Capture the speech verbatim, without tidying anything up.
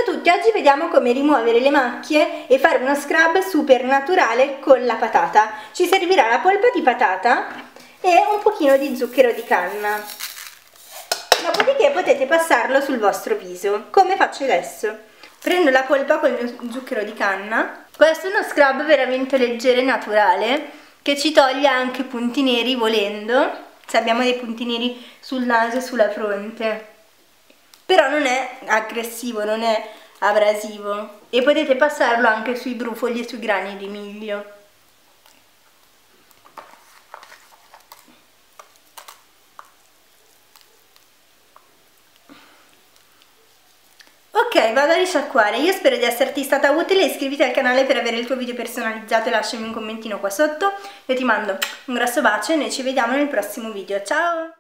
a tutti, oggi vediamo come rimuovere le macchie e fare uno scrub super naturale con la patata. Ci servirà la polpa di patata e un pochino di zucchero di canna. Dopodiché potete passarlo sul vostro viso, come faccio adesso. Prendo la polpa con il mio zucchero di canna. Questo è uno scrub veramente leggero e naturale che ci toglie anche punti neri volendo, se abbiamo dei punti neri sul naso e sulla fronte. Però non è aggressivo, non è abrasivo e potete passarlo anche sui brufoli e sui grani di miglio. Ok, vado a risciacquare. Io spero di esserti stata utile, iscriviti al canale per avere il tuo video personalizzato e lasciami un commentino qua sotto. Io ti mando un grosso bacio e noi ci vediamo nel prossimo video. Ciao!